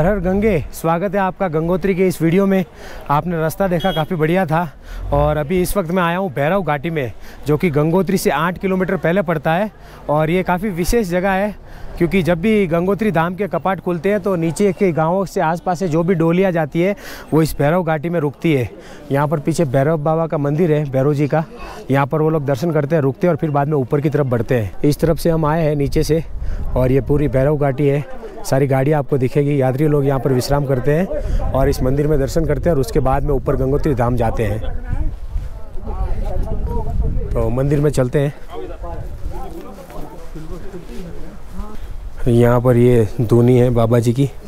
हर हर गंगे। स्वागत है आपका गंगोत्री के इस वीडियो में। आपने रास्ता देखा, काफ़ी बढ़िया था। और अभी इस वक्त मैं आया हूँ भैरव घाटी में, जो कि गंगोत्री से 8 किलोमीटर पहले पड़ता है। और ये काफ़ी विशेष जगह है, क्योंकि जब भी गंगोत्री धाम के कपाट खुलते हैं तो नीचे के गाँवों से आसपास से जो भी डोलियाँ जाती है वो इस भैरव घाटी में रुकती है। यहाँ पर पीछे भैरव बाबा का मंदिर है, भैरव जी का। यहाँ पर वो लोग दर्शन करते हैं, रुकते हैं और फिर बाद में ऊपर की तरफ बढ़ते हैं। इस तरफ से हम आए हैं नीचे से, और ये पूरी भैरव घाटी है। सारी गाड़ियाँ आपको दिखेगी। यात्री लोग यहाँ पर विश्राम करते हैं और इस मंदिर में दर्शन करते हैं, और उसके बाद में ऊपर गंगोत्री धाम जाते हैं। तो मंदिर में चलते हैं। यहाँ पर ये धुनी है बाबा जी की।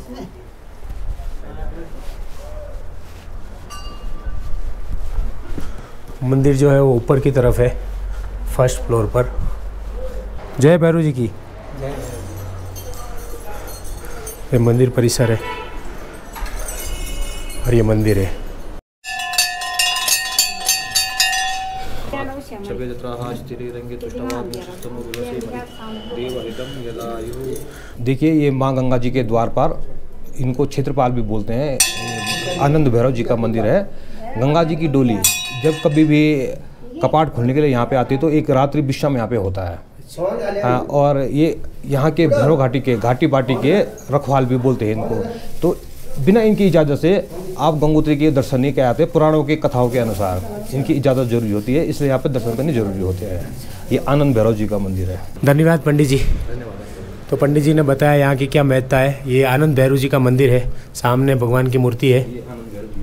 मंदिर जो है वो ऊपर की तरफ है, फर्स्ट फ्लोर पर। जय भैरव जी की। ये मंदिर परिसर है और ये मंदिर है। देखिए, ये माँ गंगा जी के द्वार पर, इनको क्षेत्रपाल भी बोलते हैं, आनंद भैरव जी का मंदिर है। गंगा जी की डोली जब कभी भी कपाट खुलने के लिए यहाँ पे आती है तो एक रात्रि विश्राम यहाँ पे होता है। और ये यहाँ के भैरव घाटी के घाटी बाटी के रखवाल भी बोलते हैं इनको। तो बिना इनकी इजाज़त से आप गंगोत्री के दर्शन नहीं कर आते। पुराणों की कथाओं के अनुसार इनकी इजाज़त जरूरी होती है, इसलिए यहाँ पे दर्शन करने जरूरी होते हैं। ये आनंद भैरव जी का मंदिर है। धन्यवाद पंडित जी। तो पंडित जी ने बताया यहाँ की क्या महत्ता है। ये आनंद भैरव जी का मंदिर है, सामने भगवान की मूर्ति है।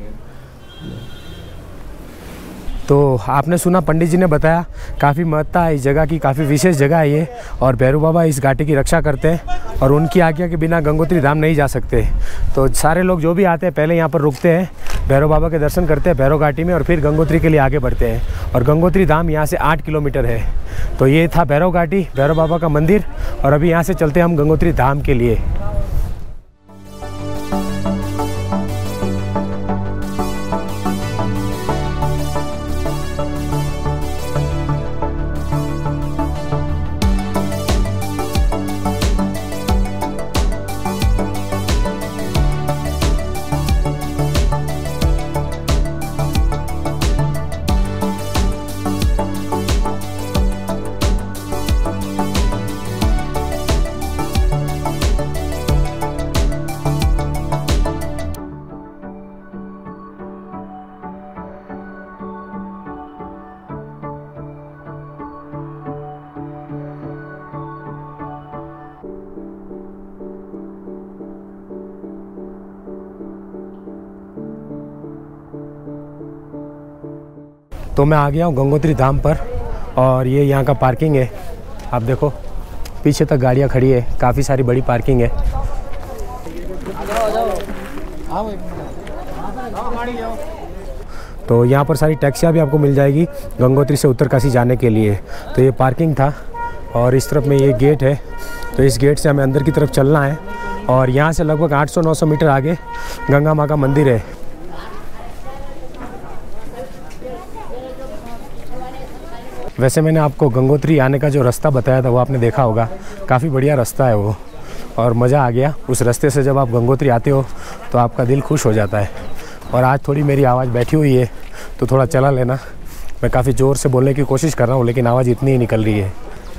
तो आपने सुना, पंडित जी ने बताया, काफ़ी महत्ता है इस जगह की, काफ़ी विशेष जगह है ये। और भैरव बाबा इस घाटी की रक्षा करते हैं, और उनकी आज्ञा के बिना गंगोत्री धाम नहीं जा सकते। तो सारे लोग जो भी आते हैं पहले यहाँ पर रुकते हैं, भैरव बाबा के दर्शन करते हैं भैरव घाटी में, और फिर गंगोत्री के लिए आगे बढ़ते हैं। और गंगोत्री धाम यहाँ से 8 किलोमीटर है। तो ये था भैरव घाटी, भैरव बाबा का मंदिर। और अभी यहाँ से चलते हैं हम गंगोत्री धाम के लिए। तो मैं आ गया हूँ गंगोत्री धाम पर, और ये यहाँ का पार्किंग है। आप देखो पीछे तक गाड़ियाँ खड़ी है, काफ़ी सारी बड़ी पार्किंग है। तो यहाँ पर सारी टैक्सियाँ भी आपको मिल जाएगी गंगोत्री से उत्तरकाशी जाने के लिए। तो ये पार्किंग था, और इस तरफ में ये गेट है। तो इस गेट से हमें अंदर की तरफ चलना है, और यहाँ से लगभग 800-900 मीटर आगे गंगा माँ का मंदिर है। वैसे मैंने आपको गंगोत्री आने का जो रास्ता बताया था वो आपने देखा होगा, काफ़ी बढ़िया रास्ता है वो, और मज़ा आ गया उस रास्ते से। जब आप गंगोत्री आते हो तो आपका दिल खुश हो जाता है। और आज थोड़ी मेरी आवाज़ बैठी हुई है, तो थोड़ा चला लेना। मैं काफ़ी ज़ोर से बोलने की कोशिश कर रहा हूँ, लेकिन आवाज़ इतनी ही निकल रही है।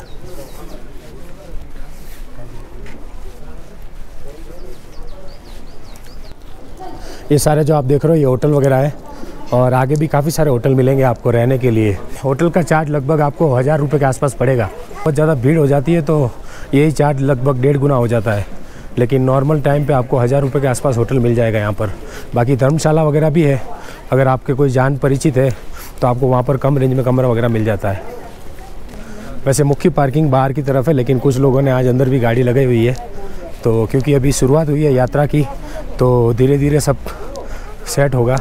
ये सारे जो आप देख रहे हो ये होटल वगैरह है, और आगे भी काफ़ी सारे होटल मिलेंगे आपको रहने के लिए। होटल का चार्ज लगभग आपको 1000 रुपये के आसपास पड़ेगा। बहुत ज़्यादा भीड़ हो जाती है तो यही चार्ज लगभग 1.5 गुना हो जाता है, लेकिन नॉर्मल टाइम पे आपको 1000 रुपये के आसपास होटल मिल जाएगा यहाँ पर। बाकी धर्मशाला वगैरह भी है, अगर आपके कोई जान परिचित है तो आपको वहाँ पर कम रेंज में कमरा वगैरह मिल जाता है। वैसे मुख्य पार्किंग बाहर की तरफ है, लेकिन कुछ लोगों ने आज अंदर भी गाड़ी लगाई हुई है। तो क्योंकि अभी शुरुआत हुई है यात्रा की, तो धीरे धीरे सब सेट होगा।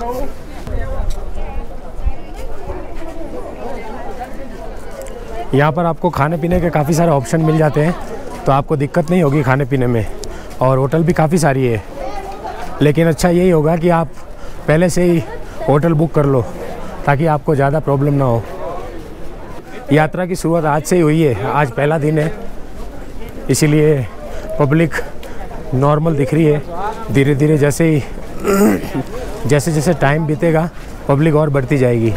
यहाँ पर आपको खाने पीने के काफ़ी सारे ऑप्शन मिल जाते हैं, तो आपको दिक्कत नहीं होगी खाने पीने में। और होटल भी काफ़ी सारी है, लेकिन अच्छा यही होगा कि आप पहले से ही होटल बुक कर लो, ताकि आपको ज़्यादा प्रॉब्लम ना हो। यात्रा की शुरुआत आज से ही हुई है, आज पहला दिन है, इसीलिए पब्लिक नॉर्मल दिख रही है। धीरे धीरे जैसे जैसे टाइम बीतेगा पब्लिक और बढ़ती जाएगी।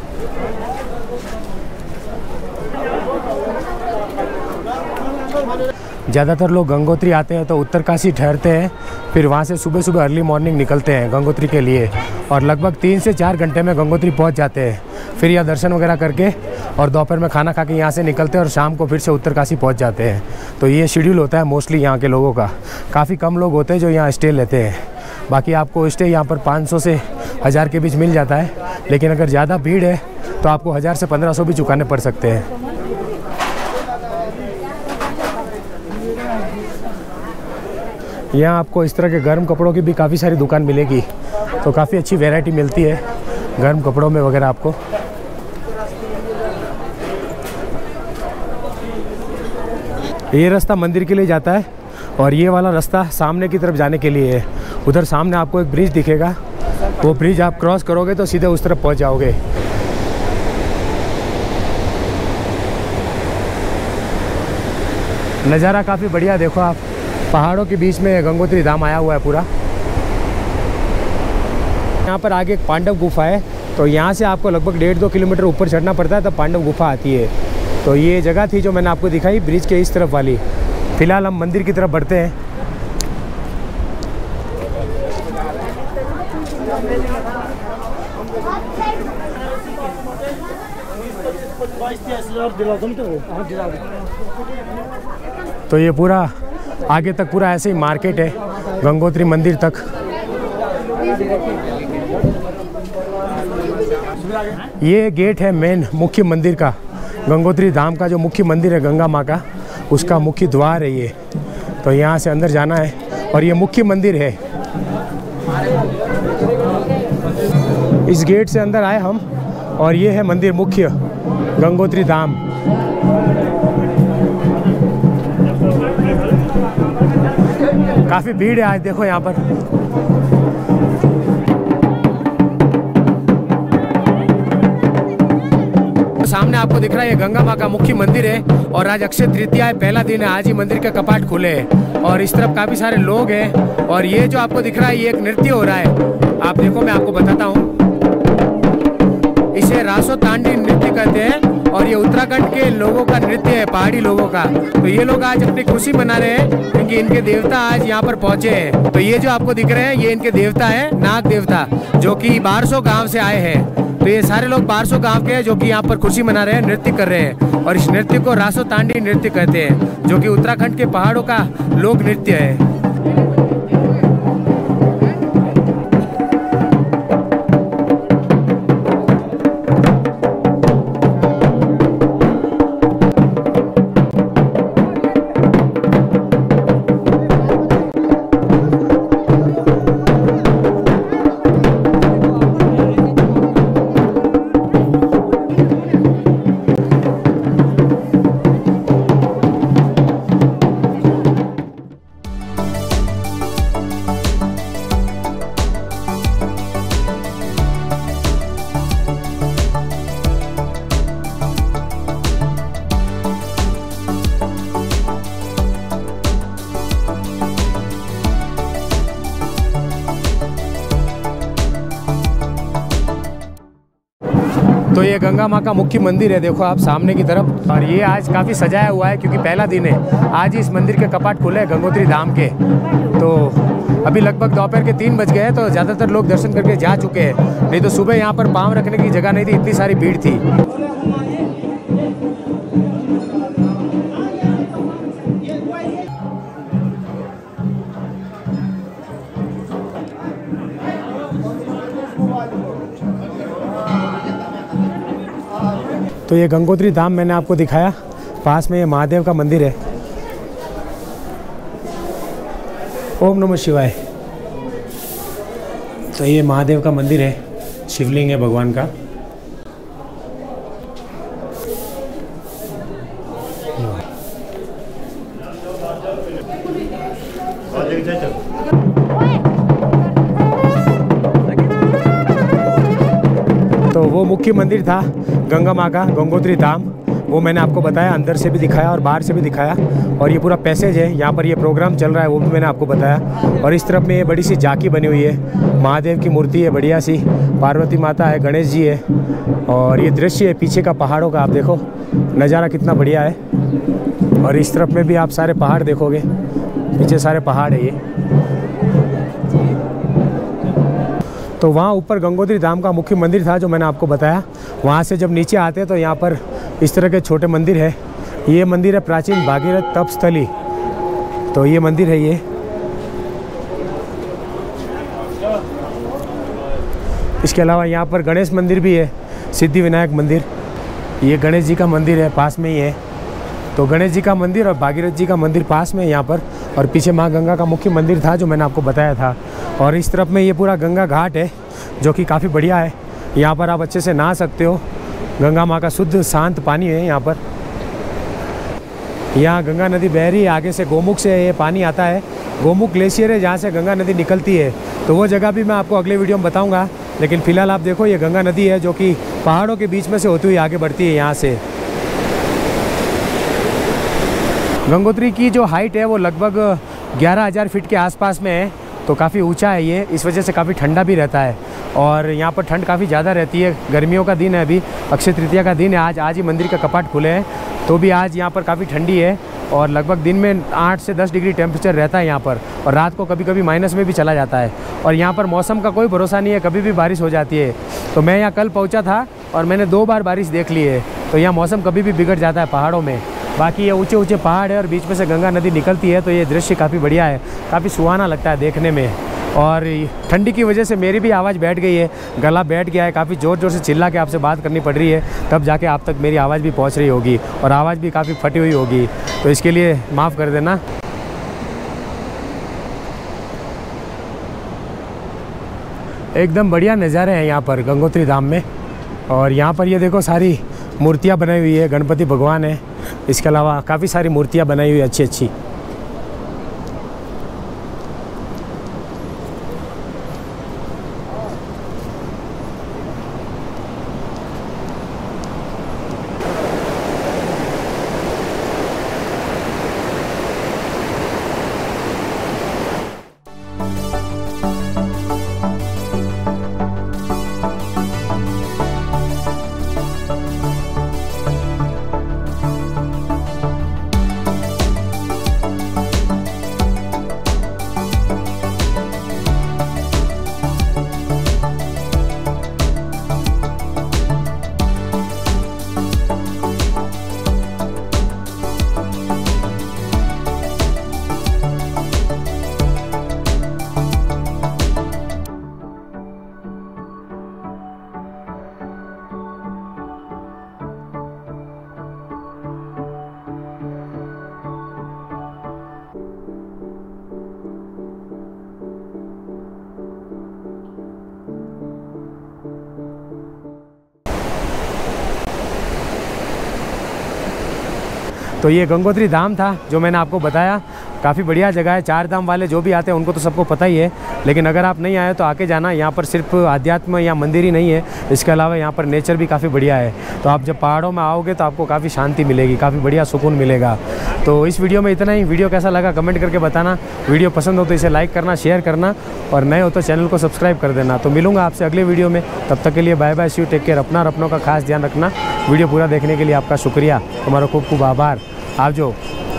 ज़्यादातर लोग गंगोत्री आते हैं तो उत्तरकाशी ठहरते हैं, फिर वहाँ से सुबह सुबह अर्ली मॉर्निंग निकलते हैं गंगोत्री के लिए और लगभग 3 से 4 घंटे में गंगोत्री पहुँच जाते हैं। फिर यहाँ दर्शन वगैरह करके और दोपहर में खाना खा के यहाँ से निकलते हैं और शाम को फिर से उत्तरकाशी पहुँच जाते हैं। तो ये शेड्यूल होता है मोस्टली यहाँ के लोगों का। काफ़ी कम लोग होते हैं जो यहाँ स्टे लेते हैं, बाकी आपको स्टे यहाँ पर 500 से 1000 के बीच मिल जाता है, लेकिन अगर ज़्यादा भीड़ है तो आपको 1000 से 1500 भी चुकाने पड़ सकते हैं। यहाँ आपको इस तरह के गर्म कपड़ों की भी काफ़ी सारी दुकान मिलेगी, तो काफ़ी अच्छी वैरायटी मिलती है गर्म कपड़ों में वगैरह आपको। ये रास्ता मंदिर के लिए जाता है और ये वाला रास्ता सामने की तरफ जाने के लिए है। उधर सामने आपको एक ब्रिज दिखेगा, वो ब्रिज आप क्रॉस करोगे तो सीधे उस तरफ पहुँच जाओगे। नज़ारा काफ़ी बढ़िया, देखो आप पहाड़ों के बीच में गंगोत्री धाम आया हुआ है पूरा। यहाँ पर आगे एक पांडव गुफा है, तो यहाँ से आपको लगभग 1.5-2 किलोमीटर ऊपर चढ़ना पड़ता है तब पांडव गुफा आती है। तो ये जगह थी जो मैंने आपको दिखाई ब्रिज के इस तरफ वाली। फिलहाल हम मंदिर की तरफ बढ़ते हैं। तो ये पूरा आगे तक पूरा ऐसे ही मार्केट है गंगोत्री मंदिर तक। ये गेट है मेन मुख्य मंदिर का, गंगोत्री धाम का जो मुख्य मंदिर है गंगा माँ का, उसका मुख्य द्वार है ये। तो यहाँ से अंदर जाना है और ये मुख्य मंदिर है। इस गेट से अंदर आए हम और ये है मंदिर मुख्य गंगोत्री धाम। काफ़ी भीड़ है आज, देखो यहाँ पर। सामने आपको दिख रहा है ये गंगा माँ का मुख्य मंदिर है और आज अक्षय तृतीया है, पहला दिन है, आज ही मंदिर के कपाट खुले हैं और इस तरफ काफ़ी सारे लोग हैं। और ये जो आपको दिख रहा है ये एक नृत्य हो रहा है, आप देखो मैं आपको बताता हूँ। इसे रासो तांडी नृत्य कहते हैं और ये उत्तराखंड के लोगों का नृत्य है, पहाड़ी लोगों का। तो ये लोग आज अपनी खुशी मना रहे हैं क्योंकि इनके देवता आज यहाँ पर पहुँचे हैं। तो ये जो आपको दिख रहे हैं ये इनके देवता है, नाग देवता, जो कि 1200 गाँव से आए हैं। तो ये सारे लोग 1200 गांव के हैं जो कि यहाँ पर खुशी मना रहे हैं, नृत्य कर रहे हैं और इस नृत्य को रासो तांडी नृत्य कहते हैं, जो कि उत्तराखंड के पहाड़ों का लोक नृत्य है। तो ये गंगा माँ का मुख्य मंदिर है, देखो आप सामने की तरफ। और ये आज काफ़ी सजाया हुआ है क्योंकि पहला दिन है, आज ही इस मंदिर के कपाट खुले हैं गंगोत्री धाम के। तो अभी लगभग दोपहर के 3 बज गए हैं, तो ज़्यादातर लोग दर्शन करके जा चुके हैं, नहीं तो सुबह यहाँ पर पाँव रखने की जगह नहीं थी, इतनी सारी भीड़ थी। तो ये गंगोत्री धाम मैंने आपको दिखाया, पास में ये महादेव का मंदिर है। ओम नमः शिवाय। तो ये महादेव का मंदिर है, शिवलिंग है भगवान का। तो वो मुख्य मंदिर था गंगा माँ का, गंगोत्री धाम, वो मैंने आपको बताया, अंदर से भी दिखाया और बाहर से भी दिखाया। और ये पूरा पैसेज है, यहाँ पर ये प्रोग्राम चल रहा है, वो भी मैंने आपको बताया। और इस तरफ में ये बड़ी सी झांकी बनी हुई है, महादेव की मूर्ति है बढ़िया सी, पार्वती माता है, गणेश जी है। और ये दृश्य है पीछे का पहाड़ों का, आप देखो नज़ारा कितना बढ़िया है। और इस तरफ में भी आप सारे पहाड़ देखोगे, पीछे सारे पहाड़ है ये। तो वहाँ ऊपर गंगोत्री धाम का मुख्य मंदिर था जो मैंने आपको बताया। वहाँ से जब नीचे आते हैं तो यहाँ पर इस तरह के छोटे मंदिर है। ये मंदिर है प्राचीन भागीरथ तपस्थली, तो ये मंदिर है ये। इसके अलावा यहाँ पर गणेश मंदिर भी है, सिद्धि विनायक मंदिर। ये गणेश जी का मंदिर है, पास में ही है। तो गणेश जी का मंदिर और भागीरथ जी का मंदिर पास में है यहाँ पर। और पीछे माँ गंगा का मुख्य मंदिर था जो मैंने आपको बताया था। और इस तरफ में ये पूरा गंगा घाट है जो कि काफ़ी बढ़िया है। यहाँ पर आप अच्छे से नहा सकते हो, गंगा माँ का शुद्ध शांत पानी है यहाँ पर। यहाँ गंगा नदी बह रही है, आगे से गोमुख से ये पानी आता है। गोमुख ग्लेशियर है जहाँ से गंगा नदी निकलती है, तो वो जगह भी मैं आपको अगले वीडियो में बताऊँगा। लेकिन फ़िलहाल आप देखो ये गंगा नदी है जो कि पहाड़ों के बीच में से होती हुई आगे बढ़ती है यहाँ से। गंगोत्री की जो हाइट है वो लगभग 11,000 फीट के आसपास में है, तो काफ़ी ऊंचा है ये। इस वजह से काफ़ी ठंडा भी रहता है और यहाँ पर ठंड काफ़ी ज़्यादा रहती है। गर्मियों का दिन है, अभी अक्षय तृतीया का दिन है। आज ही मंदिर का कपाट खुले हैं, तो भी आज यहाँ पर काफ़ी ठंडी है। और लगभग दिन में 8 से 10 डिग्री टेम्परेचर रहता है यहाँ पर, और रात को कभी कभी माइनस में भी चला जाता है। और यहाँ पर मौसम का कोई भरोसा नहीं है, कभी भी बारिश हो जाती है। तो मैं यहाँ कल पहुँचा था और मैंने 2 बार बारिश देख ली है। तो यहाँ मौसम कभी भी बिगड़ जाता है पहाड़ों में। बाकी ये ऊंचे ऊंचे पहाड़ है और बीच में से गंगा नदी निकलती है, तो ये दृश्य काफ़ी बढ़िया है, काफ़ी सुहाना लगता है देखने में। और ठंडी की वजह से मेरी भी आवाज़ बैठ गई है, गला बैठ गया है, काफ़ी ज़ोर ज़ोर से चिल्ला के आपसे बात करनी पड़ रही है, तब जाके आप तक मेरी आवाज़ भी पहुंच रही होगी और आवाज़ भी काफ़ी फटी हुई होगी, तो इसके लिए माफ़ कर देना। एकदम बढ़िया नज़ारे हैं यहाँ पर गंगोत्री धाम में। और यहाँ पर ये देखो सारी मूर्तियाँ बनाई हुई है, गणपति भगवान है, इसके अलावा काफ़ी सारी मूर्तियाँ बनाई हुई अच्छी अच्छी। तो ये गंगोत्री धाम था जो मैंने आपको बताया, काफ़ी बढ़िया जगह है। 4 धाम वाले जो भी आते हैं उनको तो सबको पता ही है, लेकिन अगर आप नहीं आए तो आके जाना। यहाँ पर सिर्फ आध्यात्म या मंदिर ही नहीं है, इसके अलावा यहाँ पर नेचर भी काफ़ी बढ़िया है। तो आप जब पहाड़ों में आओगे तो आपको काफ़ी शांति मिलेगी, काफ़ी बढ़िया सुकून मिलेगा। तो इस वीडियो में इतना ही। वीडियो कैसा लगा कमेंट करके बताना। वीडियो पसंद हो तो इसे लाइक करना, शेयर करना, और नए हो तो चैनल को सब्सक्राइब कर देना। तो मिलूंगा आपसे अगले वीडियो में, तब तक के लिए bye bye, see you, take care. अपना और अपनों का खास ध्यान रखना। वीडियो पूरा देखने के लिए आपका शुक्रिया, तुम्हारा खूब खूब आभार। आप जो